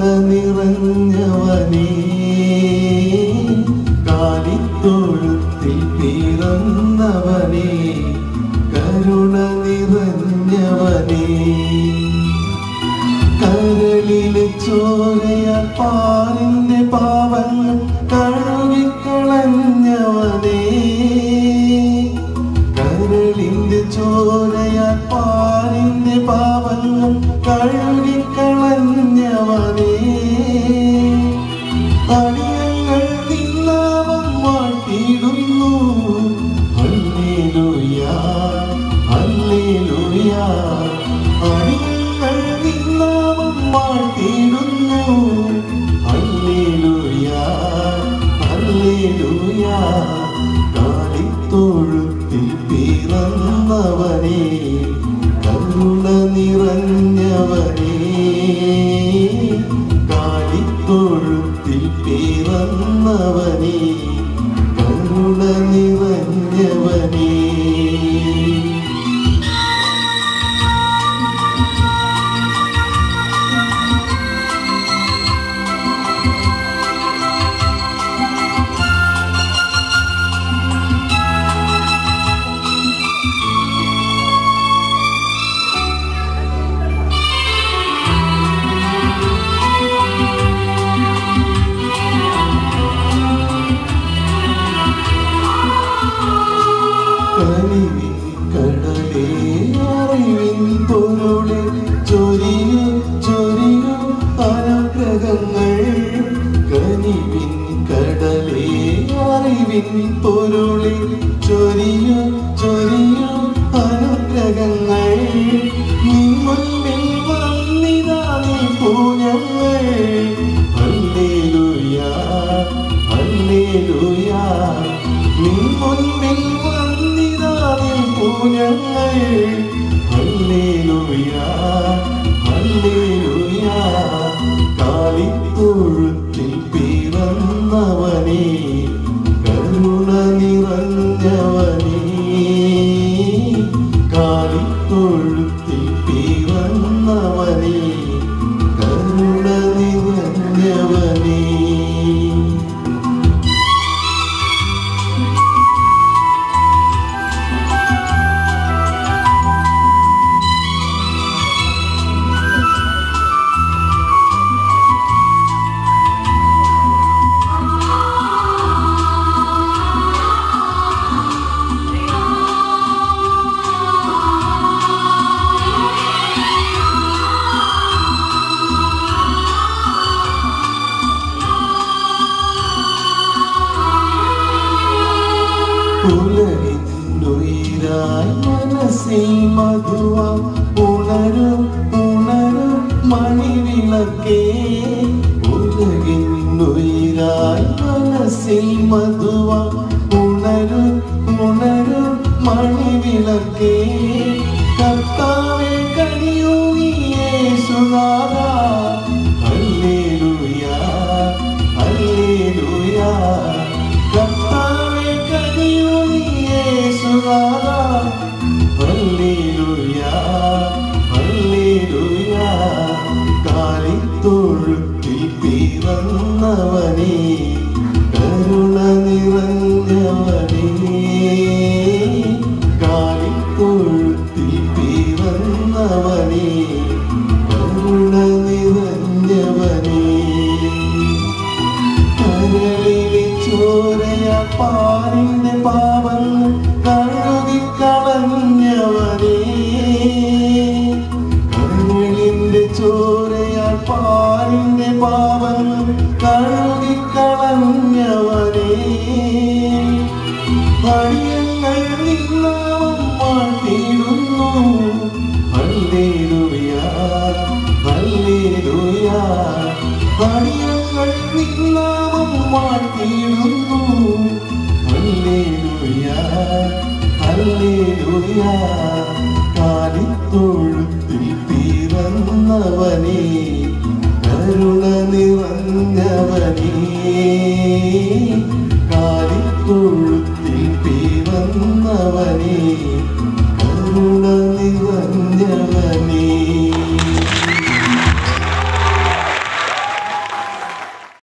നിറഞ്ഞവനേ കാലിത്തൊഴുത്തിൽ പിറന്നവനേ കരുണ നിറഞ്ഞവനേ കരളിലെ ചോരയാൽ പാലിന്റെ പാവങ്ങൾ കഴുകിക്കളഞ്ഞവനേ കരളിന്റെ ചോരയാൽ പാലിന്റെ പാവങ്ങൾ കഴുകിക്കളഞ്ഞവനേ അടിയങ്ങൾ നിന്നാമം വാഴ്ത്തിയിടുന്നു ഹല്ലേലൂയ ഹല്ലേലൂയ അടിയങ്ങൾ നിന്നാമം വാഴ്ത്തിയിടുന്നു ഹല്ലേലൂയ ഹല്ലേലൂയ കാലിത്തൊഴുത്തിൽ പിറന്നവനേ കരുണ നിറഞ്ഞവനേ കാലിത്തൊഴുത്തിൽ പിറന്നവനേ കരുണ നിറഞ്ഞവനേ കടലേ അറിവിൻ പൊരുളെ ചൊരിയൂ ചൊരിയൂ അനുഗ്രഹങ്ങൾ കനിവിൻ കടലേ അറിവിൻ പൊരുളെ ചൊരിയൂ ചൊരിയൂ അനുഗ്രഹങ്ങൾ നിൻമുൻപിൽ വന്നിതാ പൂഞ്ഞങ്ങൾ ഹല്ലേലൂയ ഹല്ലേലൂയ നിൻമുൻപിൽ പൂഞ്ഞങ്ങൾ ഹല്ലേലൂയ ഹല്ലേലൂയ കാലിത്തൊഴുത്തിൽ പിറന്നവനേ കരുണ നിറഞ്ഞവനേ കാലിത്തൊഴുത്തിൽ പിറന്നവനേ കരുണ നിറഞ്ഞവനേ ഉലകിന്നുയിരായി മനസ്സിൽ മധുവാം ഉണരും ഉണരും മണിവിളക്കേ ഉലകിന്നുയിരായി മനസ്സിൽ മധുവാം ഉണരും ഉണരും മണിവിളക്കേ കർത്താവേ കനിയൂ നീ യേശുനാഥാ ഹല്ലേലൂയ ഹല്ലേലൂയ കർത്താവേ കനിയൂ നീ യേശുനാഥാ ഹല്ലേലൂയ ഹല്ലേലൂയ കാലിത്തൊഴുത്തിൽ പിറന്നവനേ കരുണ നിറഞ്ഞവനേ കാലിത്തൊഴുത്തിൽ പിറന്നവനേ കരുണ നിറഞ്ഞവനേ കരളിലെ ചോരയാ പാലിന്റെ പാവങ്ങൾ കഴുകിക്കളഞ്ഞവനേ കരളിന്റെ ചോരയാൽ പാലിന്റെ പാവങ്ങൾ കഴുകിക്കളഞ്ഞവനേ അടിയങ്ങൾ നിന്നാമം വാഴ്ത്തിയിടുന്നു ഹല്ലേലൂയ ഹല്ലേലൂയ അടിയങ്ങൾ നിന്നാമം വാഴ്ത്തിയിടുന്നു ഹല്ലേലൂയ ഹല്ലേലൂയ കാലിത്തൊഴുത്തിൽ പിറന്നവനേ കരുണ നിറഞ്ഞവനേ കാലിത്തൊഴുത്തിൽ പിറന്നവനേ